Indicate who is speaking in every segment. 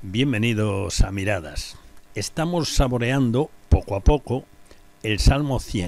Speaker 1: Bienvenidos a Miradas. Estamos saboreando poco a poco el Salmo 100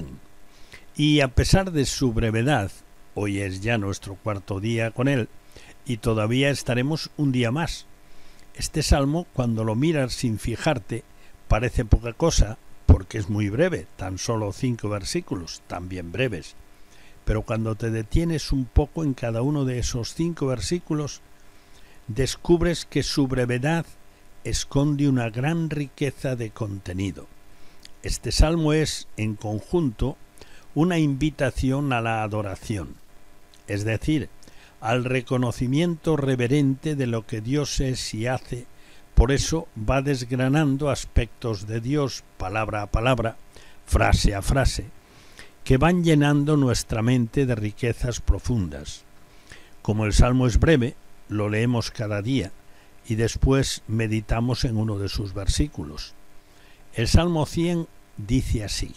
Speaker 1: y a pesar de su brevedad, hoy es ya nuestro cuarto día con él y todavía estaremos un día más. Este salmo, cuando lo miras sin fijarte, parece poca cosa porque es muy breve, tan solo 5 versículos, también breves. Pero cuando te detienes un poco en cada uno de esos 5 versículos, descubres que su brevedad esconde una gran riqueza de contenido. Este salmo es, en conjunto, una invitación a la adoración, es decir, al reconocimiento reverente de lo que Dios es y hace. Por eso va desgranando aspectos de Dios, palabra a palabra, frase a frase, que van llenando nuestra mente de riquezas profundas. Como el salmo es breve, lo leemos cada día y después meditamos en uno de sus versículos. El Salmo 100 dice así: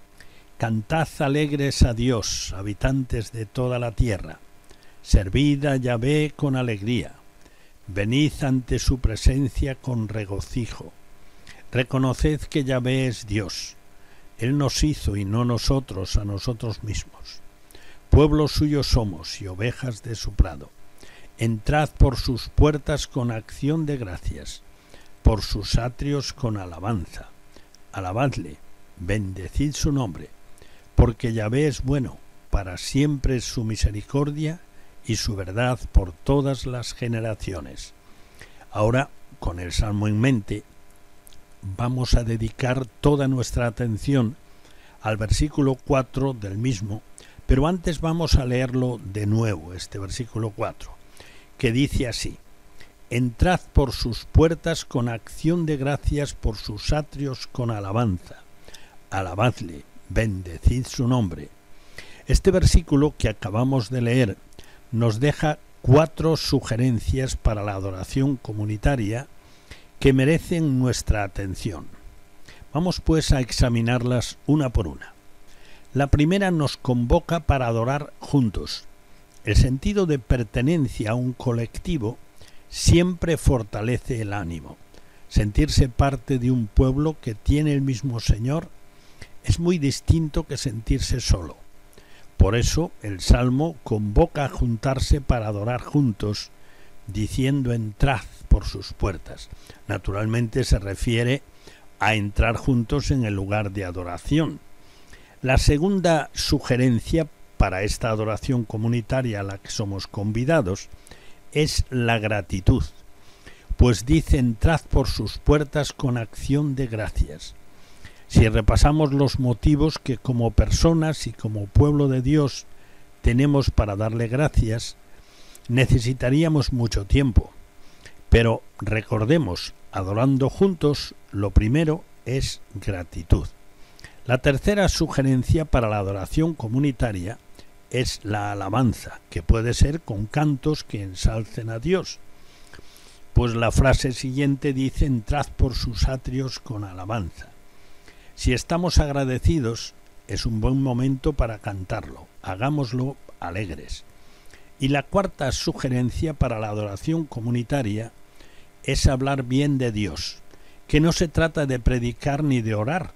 Speaker 1: Cantad alegres a Dios, habitantes de toda la tierra, servid a Yahvé con alegría, venid ante su presencia con regocijo, reconoced que Yahvé es Dios, Él nos hizo y no nosotros a nosotros mismos, pueblo suyo somos y ovejas de su prado. Entrad por sus puertas con acción de gracias, por sus atrios con alabanza. Alabadle, bendecid su nombre, porque Yahvé es bueno, para siempre es su misericordia y su verdad por todas las generaciones. Ahora, con el Salmo en mente, vamos a dedicar toda nuestra atención al versículo 4 del mismo, pero antes vamos a leerlo de nuevo, este versículo 4. Que dice así: Entrad por sus puertas con acción de gracias, por sus atrios con alabanza. Alabadle, bendecid su nombre. Este versículo que acabamos de leer nos deja 4 sugerencias para la adoración comunitaria que merecen nuestra atención. Vamos pues a examinarlas una por una. La primera nos convoca para adorar juntos. El sentido de pertenencia a un colectivo siempre fortalece el ánimo. Sentirse parte de un pueblo que tiene el mismo Señor es muy distinto que sentirse solo. Por eso el Salmo convoca a juntarse para adorar juntos, diciendo: entrad por sus puertas. Naturalmente se refiere a entrar juntos en el lugar de adoración. La segunda sugerencia para esta adoración comunitaria a la que somos convidados es la gratitud, pues dice: entrad por sus puertas con acción de gracias. Si repasamos los motivos que como personas y como pueblo de Dios tenemos para darle gracias, necesitaríamos mucho tiempo. Pero recordemos, adorando juntos, lo primero es gratitud. La tercera sugerencia para la adoración comunitaria es la alabanza, que puede ser con cantos que ensalcen a Dios. Pues la frase siguiente dice: entrad por sus atrios con alabanza. Si estamos agradecidos, es un buen momento para cantarlo. Hagámoslo alegres. Y la cuarta sugerencia para la adoración comunitaria es hablar bien de Dios, que no se trata de predicar ni de orar.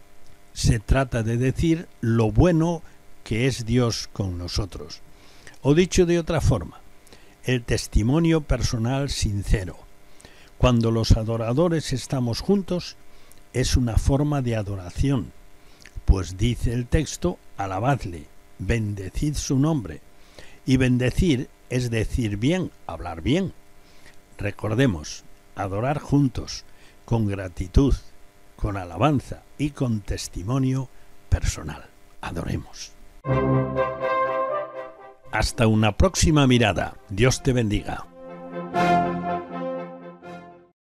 Speaker 1: Se trata de decir lo bueno que es Dios con nosotros. O dicho de otra forma, el testimonio personal sincero. Cuando los adoradores estamos juntos, es una forma de adoración, pues dice el texto: alabadle, bendecid su nombre. Y bendecir es decir bien, hablar bien. Recordemos, adorar juntos, con gratitud, con alabanza y con testimonio personal. Adoremos. Hasta una próxima mirada. Dios te bendiga.